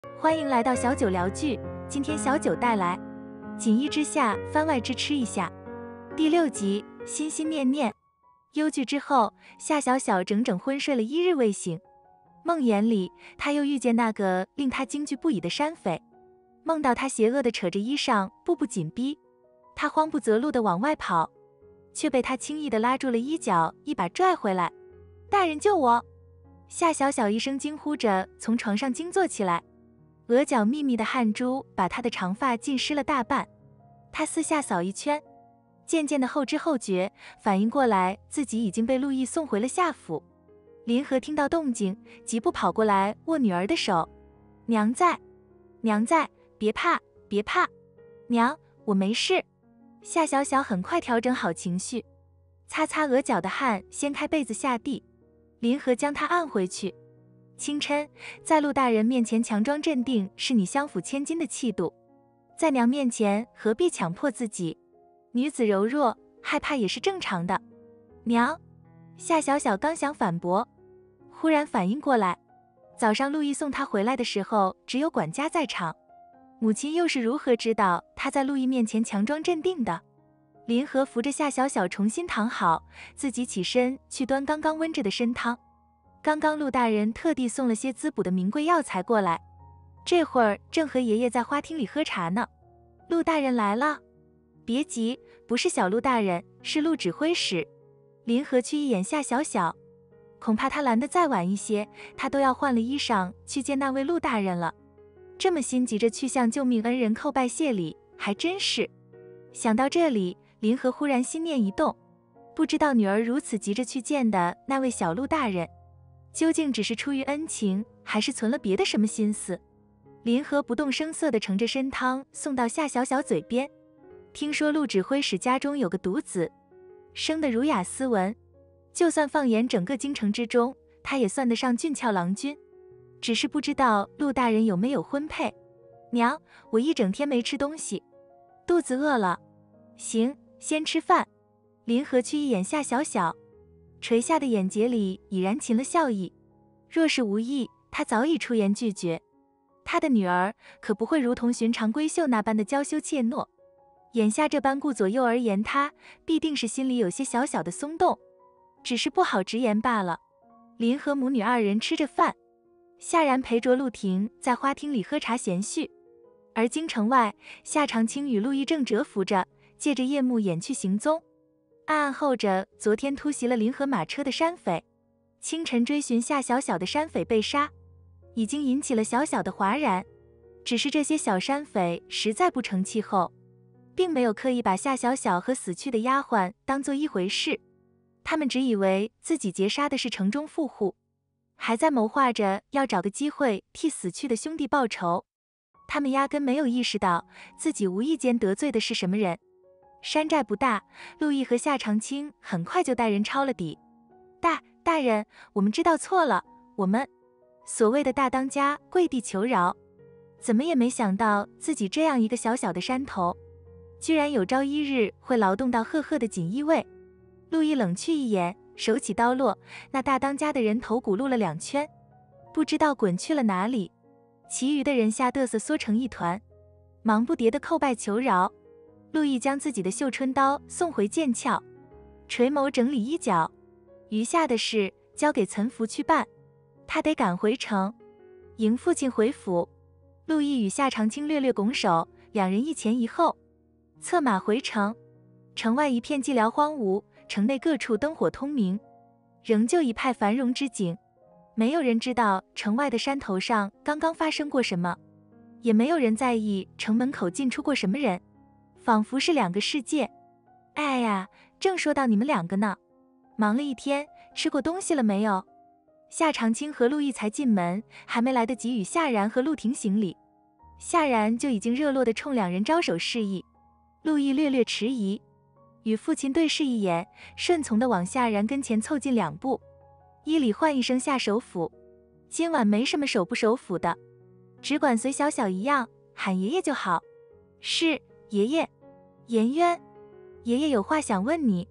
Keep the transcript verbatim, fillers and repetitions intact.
欢迎来到小九聊剧，今天小九带来锦衣之下，番外之吃一下第六集，心心念念。忧剧之后，夏小小整整昏睡了一日未醒。梦魇里，他又遇见那个令他惊惧不已的山匪，梦到他邪恶地扯着衣裳，步步紧逼。他慌不择路地往外跑，却被他轻易地拉住了衣角，一把拽回来。大人救我！夏小小一声惊呼着从床上惊坐起来，额角密密的汗珠把她的长发浸湿了大半。她四下扫一圈，渐渐的后知后觉，反应过来自己已经被陆毅送回了夏府。林和听到动静，急步跑过来握女儿的手：“娘在，娘在，别怕，别怕，娘，我没事。”夏小小很快调整好情绪，擦擦额角的汗，掀开被子下地。林和将她按回去。清琛，在陆大人面前强装镇定是你相府千金的气度，在娘面前何必强迫自己？女子柔弱，害怕也是正常的。娘，夏小小刚想反驳，忽然反应过来，早上陆毅送她回来的时候，只有管家在场，母亲又是如何知道她在陆毅面前强装镇定的？林和扶着夏小小重新躺好，自己起身去端刚刚温着的参汤。刚刚陆大人特地送了些滋补的名贵药材过来，这会儿正和爷爷在花厅里喝茶呢。陆大人来了。别急，不是小陆大人，是陆指挥使。林和去一眼夏小小，恐怕他来得再晚一些，他都要换了衣裳去见那位陆大人了。这么心急着去向救命恩人叩拜谢礼，还真是。想到这里，林和忽然心念一动，不知道女儿如此急着去见的那位小陆大人，究竟只是出于恩情，还是存了别的什么心思？林和不动声色地盛着参汤送到夏小小嘴边。听说陆指挥使家中有个独子，生得儒雅斯文，就算放眼整个京城之中，他也算得上俊俏郎君。只是不知道陆大人有没有婚配。娘，我一整天没吃东西，肚子饿了。行，先吃饭。林和去一眼夏小小，垂下的眼睫里已然噙了笑意。若是无意，他早已出言拒绝。他的女儿可不会如同寻常闺秀那般的娇羞怯懦，眼下这般顾左右而言他，必定是心里有些小小的松动，只是不好直言罢了。林和母女二人吃着饭，夏然陪着陆婷在花厅里喝茶闲叙，而京城外，夏长青与陆毅正蛰伏着，借着夜幕掩去行踪，暗暗候着昨天突袭了林和马车的山匪。清晨追寻夏小小的山匪被杀，已经引起了小小的哗然，只是这些小山匪实在不成气候，并没有刻意把夏小小和死去的丫鬟当做一回事，他们只以为自己劫杀的是城中富户，还在谋划着要找个机会替死去的兄弟报仇。他们压根没有意识到自己无意间得罪的是什么人。山寨不大，陆毅和夏长青很快就带人抄了底。大大人，我们知道错了，我们所谓的大当家跪地求饶，怎么也没想到自己这样一个小小的山头，居然有朝一日会劳动到赫赫的锦衣卫。陆毅冷去一眼，手起刀落，那大当家的人头骨露了两圈，不知道滚去了哪里。其余的人吓得瑟缩成一团，忙不迭地叩拜求饶。陆毅将自己的绣春刀送回剑鞘，垂眸整理衣角，余下的事交给岑福去办，他得赶回城迎父亲回府。陆毅与夏长青略略拱手，两人一前一后策马回城。城外一片寂寥荒芜，城内各处灯火通明，仍旧一派繁荣之景。没有人知道城外的山头上刚刚发生过什么，也没有人在意城门口进出过什么人，仿佛是两个世界。哎呀，正说到你们两个呢，忙了一天，吃过东西了没有？夏长青和陆毅才进门，还没来得及与夏然和陆婷行礼，夏然就已经热络地冲两人招手示意。陆毅略略迟疑，与父亲对视一眼，顺从地往夏然跟前凑近两步，依礼唤一声夏首府。今晚没什么首不首府的，只管随小小一样喊爷爷就好。是爷爷。颜渊，爷爷有话想问你。